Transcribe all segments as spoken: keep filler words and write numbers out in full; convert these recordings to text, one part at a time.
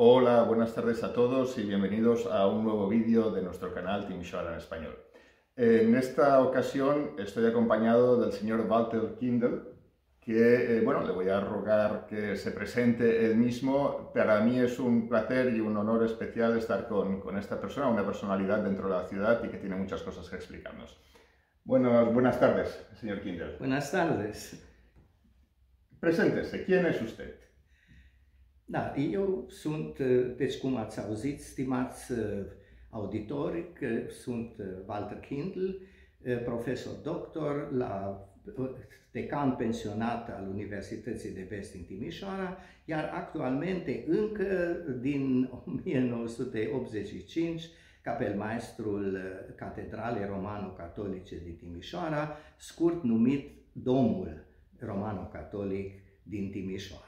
Hola, buenas tardes a todos y bienvenidos a un nuevo vídeo de nuestro canal Timișoara en español. En esta ocasión estoy acompañado del señor Walter Kindl, que, eh, bueno, le voy a rogar que se presente él mismo. Para mí es un placer y un honor especial estar con, con esta persona, una personalidad dentro de la ciudad y que tiene muchas cosas que explicarnos. Bueno, buenas tardes, señor Kindl. Buenas tardes. Preséntese, ¿quién es usted? Da, eu sunt, deci cum ați auzit, stimați auditori, că sunt Walter Kindl, profesor doctor, la decan pensionat al Universității de Vest din Timișoara, iar actualmente încă din o mie nouă sute optzeci și cinci capelmaistrul Catedralei Romano-Catolice din Timișoara, scurt numit Domul Romano-Catolic din Timișoara.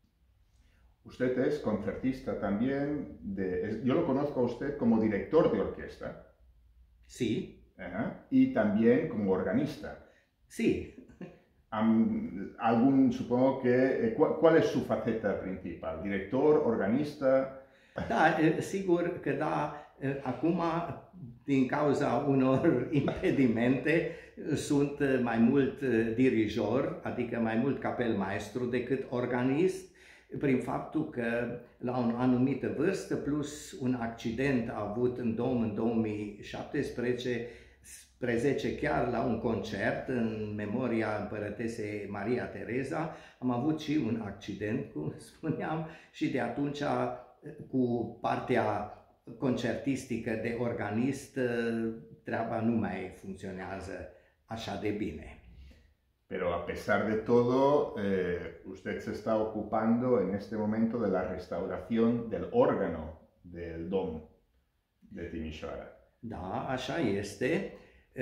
Usted es concertista también, de, yo lo conozco a usted como director de orquesta. Sí. Ajá, y también como organista. Sí. Um, algún, supongo que, ¿cuál, ¿cuál es su faceta principal? ¿Director, organista? Da, sigur că da, acum, din cauza unor impedimente, sunt mai mult dirijor, adică mai mult capelmaestru decât organist, prin faptul că la o anumită vârstă, plus un accident avut în două mii șaptesprezece, prezece chiar la un concert în memoria împărătesei Maria Tereza, am avut și un accident, cum spuneam, și de atunci cu partea concertistică de organist treaba nu mai funcționează așa de bine. Pero a pesar de todo, eh, usted se está ocupando en este momento de la restauración del órgano del Dom de Timișoara. Da, așa este.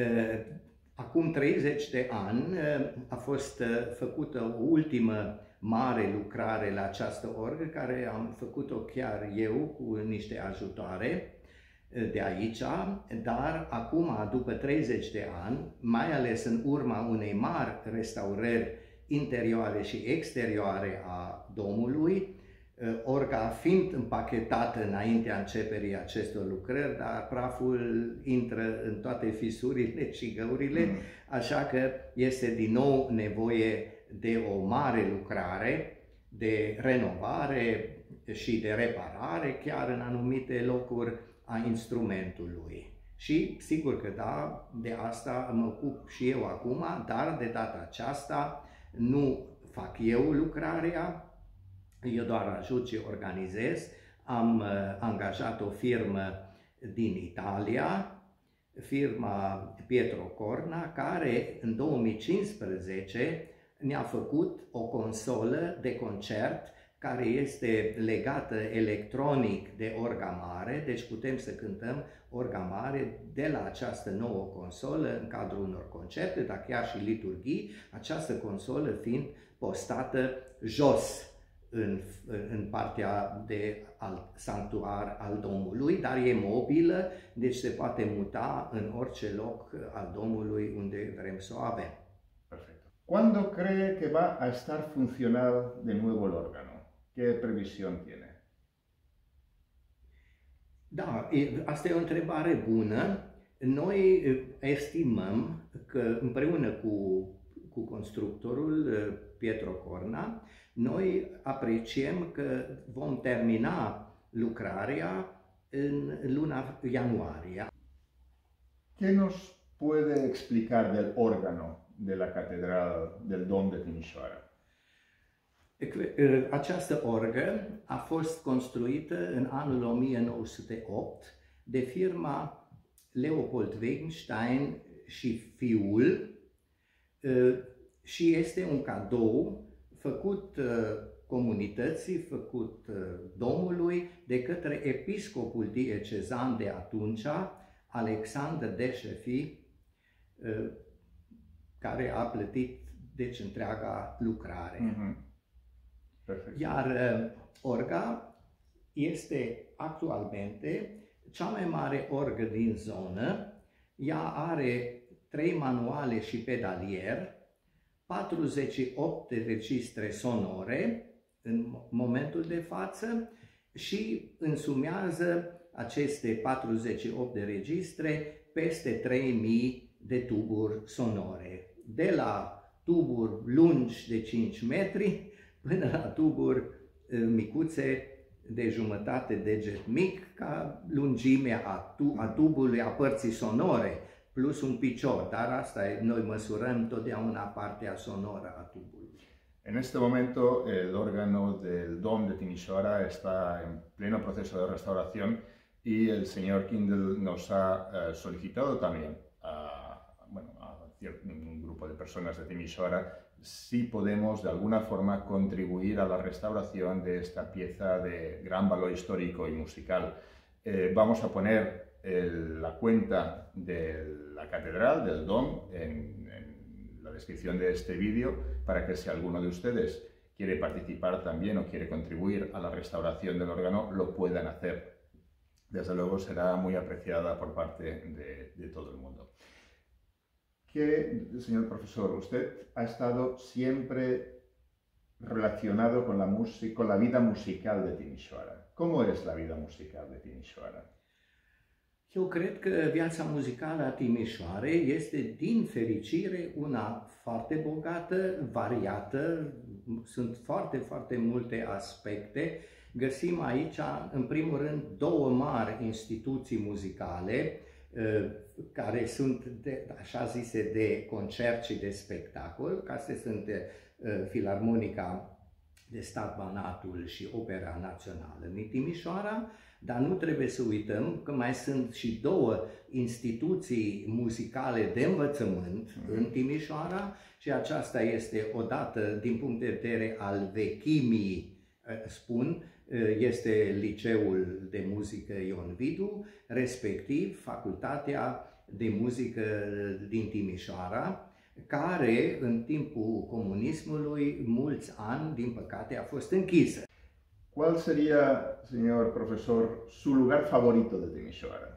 Acum treizeci de ani a fost făcută o ultimă mare lucrare la această orgă, care am făcut-o chiar eu cu niște ajutoare de aici, dar acum, după treizeci de ani, mai ales în urma unei mari restaurări interioare și exterioare a domului, orga fiind împachetată înaintea începerii acestor lucrări, dar praful intră în toate fisurile și găurile, mm. așa că este din nou nevoie de o mare lucrare, de renovare și de reparare, chiar în anumite locuri, a instrumentului. Și sigur că da, de asta mă ocup și eu acum, dar de data aceasta nu fac eu lucrarea, eu doar ajut și organizez. Am uh, angajat o firmă din Italia, firma Pietro Corna, care în două mii cincisprezece ne-a făcut o consolă de concert care este legată electronic de orga mare, deci putem să cântăm orga mare de la această nouă consolă în cadrul unor concerte, dar chiar și liturghii, această consolă fiind postată jos în, în partea de al, sanctuar al Domului, dar e mobilă, deci se poate muta în orice loc al Domului unde vrem să o avem. Perfecto. ¿Cuándo cree que va a estar funcional de nuevo el órgano? ¿Qué previsión tiene? Da, asta e o întrebare bună. Noi estimăm că împreună cu, cu constructorul Pietro Corna, noi apreciem că vom termina lucrarea în luna ianuarie. ¿Qué nos puede explicar del órgano de la Catedral del Dom de Timișoara? Această orgă a fost construită în anul o mie nouă sute opt de firma Leopold Wegenstein și fiul și este un cadou făcut comunității, făcut domului de către episcopul diecezan de atunci, Alexander Deșefi, care a plătit deci întreaga lucrare. Mm-hmm. Perfect. Iar uh, orga este actualmente cea mai mare orgă din zonă. Ea are trei manuale și pedalier, patruzeci și opt de registre sonore în momentul de față și însumează aceste patruzeci și opt de registre peste trei mii de tuburi sonore. De la tuburi lungi de cinci metri până la tuburi micuțe de jumătate deget mic, ca lungimea a, tu, a tubului, a părții sonore, plus un picior, dar asta e, noi măsurăm totdeauna partea sonoră a tubului. En este momento el órgano del Dom de Timișoara está en pleno proceso de restauración y el señor Kindle nos ha eh, solicitado también a, bueno, a un grupo de personas de Timișoara si podemos de alguna forma contribuir a la restauración de esta pieza de gran valor histórico y musical. Eh, vamos a poner el, la cuenta de la catedral, del Dom, en, en la descripción de este vídeo para que si alguno de ustedes quiere participar también o quiere contribuir a la restauración del órgano, lo puedan hacer. Desde luego será muy apreciada por parte de, de todo el mundo. Que, señor profesor, usted ha estado siempre relacionado con la, música, con la vida musical de Timișoara. ¿Cómo es la vida musical de Timișoara? Eu cred că viața muzicală a Timișoarei este, din fericire, una foarte bogată, variată, sunt foarte, foarte multe aspecte. Găsim aici, în primul rând, două mari instituții muzicale, care sunt, de, așa zise, de concert și de spectacol, care sunt Filarmonica de Stat Banatul și Opera Națională din Timișoara, dar nu trebuie să uităm că mai sunt și două instituții muzicale de învățământ mm-hmm. în Timișoara și aceasta este odată, din punct de vedere al vechimii, spun, este Liceul de Muzică Ion Vidu, respectiv Facultatea de Muzică din Timișoara, care în timpul comunismului, mulți ani, din păcate, a fost închisă. ¿Cuál sería, señor profesor, su lugar favorito de Timișoara?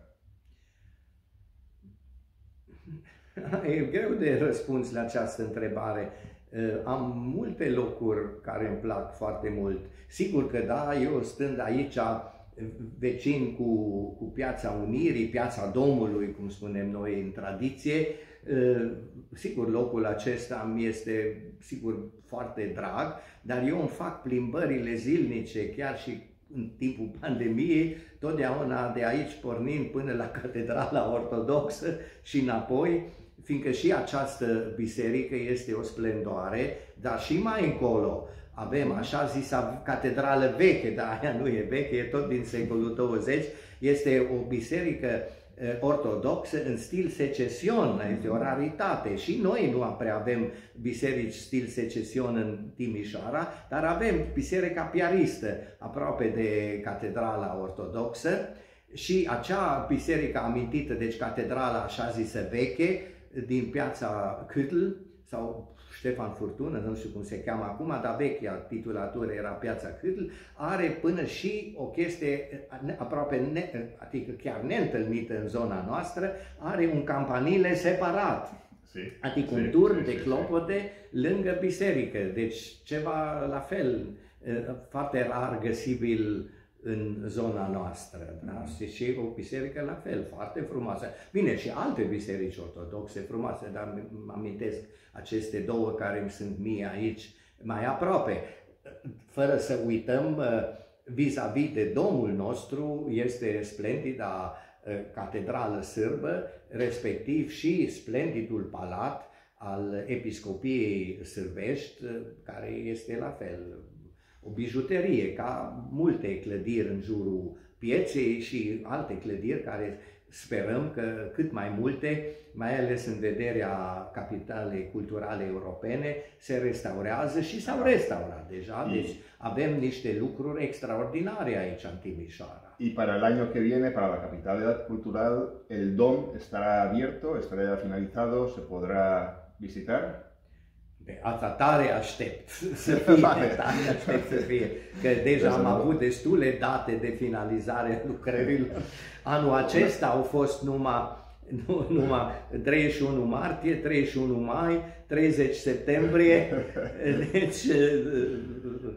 E greu de răspuns la această întrebare. Am multe locuri care îmi plac foarte mult. Sigur că da, eu stând aici vecin cu, cu Piața Unirii, Piața Domnului, cum spunem noi în tradiție, sigur locul acesta mi este sigur foarte drag, dar eu îmi fac plimbările zilnice, chiar și în timpul pandemiei, totdeauna de aici pornind până la Catedrala Ortodoxă și înapoi, fiindcă și această biserică este o splendoare, dar și mai încolo avem așa zisa catedrală veche, dar aia nu e veche, e tot din secolul douăzeci, este o biserică ortodoxă în stil secesion, este o raritate și noi nu prea avem biserici stil secesion în Timișoara, dar avem biserica piaristă aproape de catedrala ortodoxă și acea biserică amintită, deci catedrala așa zisă veche, din Piața Câtl sau Ștefan Furtună, nu știu cum se cheamă acum, dar vechea titulatură era Piața Câtl, are până și o chestie aproape, ne, adică chiar neîntâlnită în zona noastră, are un campanile separat, sí, adică un turn sí, de clopote sí. lângă biserică, deci ceva la fel, foarte rar găsibil în zona noastră, da? Mm. Și o biserică la fel, foarte frumoasă. Bine, și alte biserici ortodoxe frumoase, dar mă amintesc aceste două care îmi sunt mie aici mai aproape. Fără să uităm, vis-a-vis -vis de domul nostru, este splendida catedrală sârbă, respectiv și splendidul palat al Episcopiei Sârbești, care este la fel o bijuterie, ca multe clădiri în jurul pieței și alte clădiri care sperăm că cât mai multe, mai ales în vederea capitalei culturale europene, se restaurează și s-au restaurat deja, deci avem niște lucruri extraordinare aici în Timișoara. Y para el año que viene, para la capitalidad cultural, el Dom estará abierto, estará ya finalizado, se podrá visitar. De asta tare aștept să fie, tare aștept să fie, că deja am avut destule date de finalizare a lucrărilor. Anul acesta au fost numai, nu, numai treizeci și unu martie, treizeci și unu mai, treizeci septembrie, deci...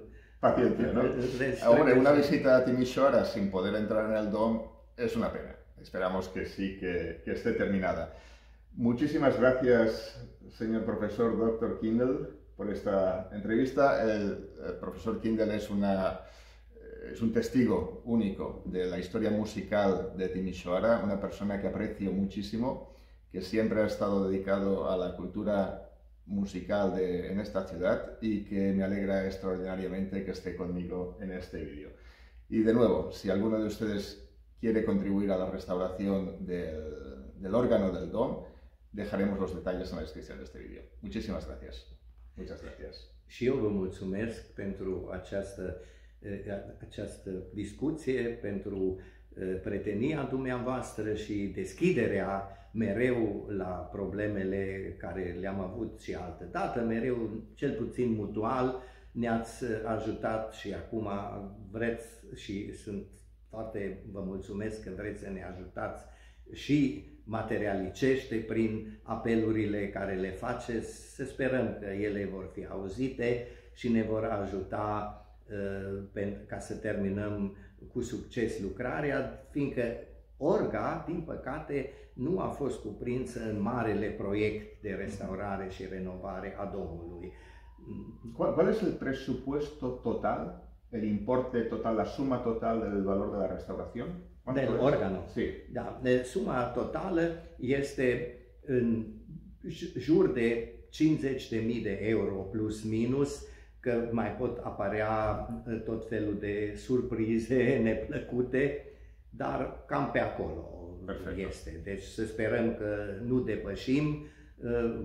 Paciencia, ¿no? Ahora, una visita a Timișoara sin poder entrar en el Dom es una pena. Esperamos que sí, que, que esté terminada. Muchísimas gracias, señor profesor doctor Kindel, por esta entrevista. El, el profesor Kindel es, una, es un testigo único de la historia musical de Timișoara, una persona que aprecio muchísimo, que siempre ha estado dedicado a la cultura musical de, en esta ciudad y que me alegra extraordinariamente que esté conmigo en este vídeo. Y de nuevo, si alguno de ustedes quiere contribuir a la restauración del, del órgano del Dom, dejaremos los detalles en la descripción de este vídeo. Muchísimas gracias. Muchas gracias. Și eu vă mulțumesc pentru această, această discuție, pentru prietenia dumneavoastră și deschiderea mereu la problemele care le-am avut și altă dată, mereu, cel puțin mutual, ne-ați ajutat și acum vreți și sunt foarte, vă mulțumesc că vreți să ne ajutați și materialicește prin apelurile care le faceți. Să sperăm că ele vor fi auzite și ne vor ajuta uh, ca să terminăm cu succes lucrarea, fiindcă Orga, din păcate, nu a fost cuprinsă în marele proiect de restaurare și renovare a Domului. ¿Cuál, cuál es el presupuesto total, el importe total, la suma total del valor de la restauración? Del órgano. Sí. Da, de suma totală este în jur de cincizeci de mii de euro plus minus, că mai pot apărea tot felul de surprize neplăcute, dar cam pe acolo Perfecto. Este. Deci să sperăm că nu depășim uh,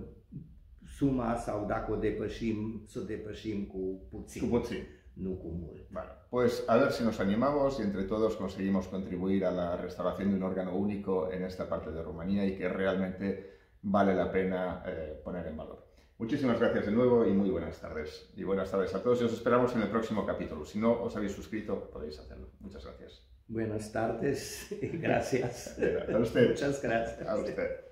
suma sau dacă o depășim, să o depășim cu puțin. Cu puțin. No cúmulo. Bueno, pues a ver si nos animamos y entre todos conseguimos contribuir a la restauración de un órgano único en esta parte de Rumanía y que realmente vale la pena eh, poner en valor. Muchísimas gracias de nuevo y muy buenas tardes. Y buenas tardes a todos y os esperamos en el próximo capítulo. Si no os habéis suscrito, podéis hacerlo. Muchas gracias. Buenas tardes y gracias. A usted. Muchas gracias. A usted.